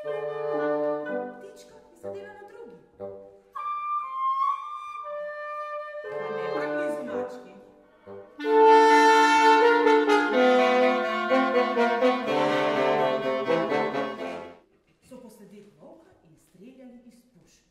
Ptička je sedela na drugi. A ne pa blizu mački. So posledili volka in streljali iz pušk.